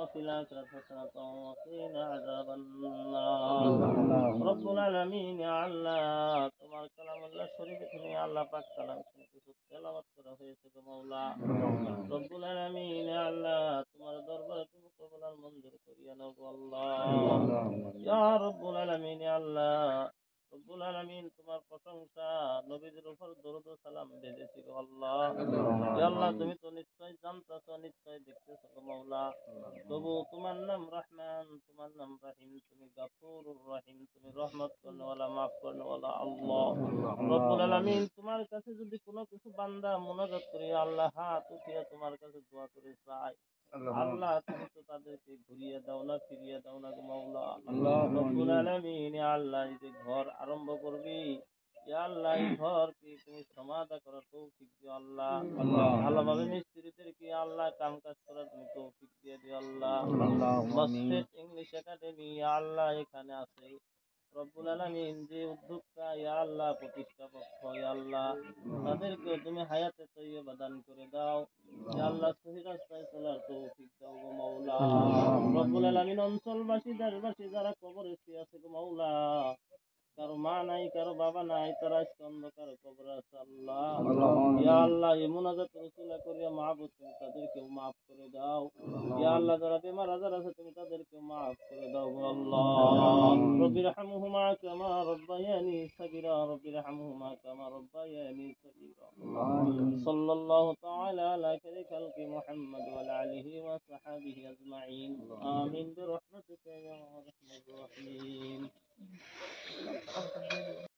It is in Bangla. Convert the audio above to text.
وفي الآخرة حسنة وقنا عذاب النار رب العالمين يا আল্লাহ তোমার কালামুল্লাহ শরীফ তুমি আল্লাহ পাক কালাম কিছু তেলাওয়াত করা হয়েছে গো মাওলা রব্বুল আলামিন ইয়া আল্লাহ তোমার দরবারে তুমি কবুল আর মঞ্জুর করিয়া নাও গো আল্লাহ ইয়া রব্বুল আলামিন ইয়া আল্লাহ রব্বুল আলামিন তোমার প্রশংসা নবীদের উপর দরুদ ও সালাম ভেজেছি গো আল্লাহ ইয়া আল্লাহ তুমি তো নিশ্চয় জানতাছো নিশ্চয় দেখতেছো গো মাওলা তবু তোমার নাম রহমান তোমার নাম রহিম তুমি গফুরুর রহিম তুমি রহমত করনেওয়ালা মাফ করনেওয়ালা আল্লাহ রব্বুল আলামিন তোমার কাছে যদি কোনো কিছু বান্দা মুনাজাত করে আল্লাহ হাত উঠিয়ে তোমার কাছে দোয়া করে চায় আল্লাহ তুমি তো তাদেরকে ঘুরিয়ে দাও না ফিরিয়ে দাও না গো মাওলা রব্বুল আলামিন ইয়া আল্লাহ এই যে ঘর আরম্ভ করবি ইয়া আল্লাহ এই ঘরকে তুমি সমাধা করার তৌফিক দিও আল্লাহ ভালোভাবে মিস্ত্রিদেরকে আল্লাহ কাম কাজ করার তুমি তৌফিক দিয়ে দিও আল্লাহ মসজিদ ইংলিশ একাডেমি ইয়া আল্লাহ এখানে আছে রব্বুল আলামিন যে উদ্যোক্তা ইয়া আল্লাহ প্রতিষ্ঠাপক ইয়া আল্লাহ তাদেরকেও তুমি হায়াতে তৈয়বা দান করে দাও ইয়া আল্লাহ সহি রাস্তায় চলার তৌফিক দাও গো মাওলা রব্বুল আলামিন অঞ্চলবাসী দেশবাসী যারা কবরে শুয়ে আছে গো মাওলা কারো মা নাই কারো বাবা নাই তারা আজকে অন্ধকার কবরে আছে আল্লাহ ইয়া আল্লাহ এই মুনাজাত রসুলা করিয়া মাহবুব তুমি তাদেরকে মাফ করে দাও ইয়া আল্লাহ যারা বেমার আজার আছে তুমি তাদেরকে মাফ করে দাও গো আল্লাহ রব্বির হামহুমা কামা রব্বায়ানি সাগীরা রব্বির হামহুমা কামা রব্বায়ানি সাগীরা সাল্লাল্লাহু তাআলা আলা খাইরি খালকি মুহাম্মদ ওয়া আলা আলিহি ওয়া সাহবিহি আজমাইন আমিন বিরহমাতিকা ইয়া আরহামার রাহিমিন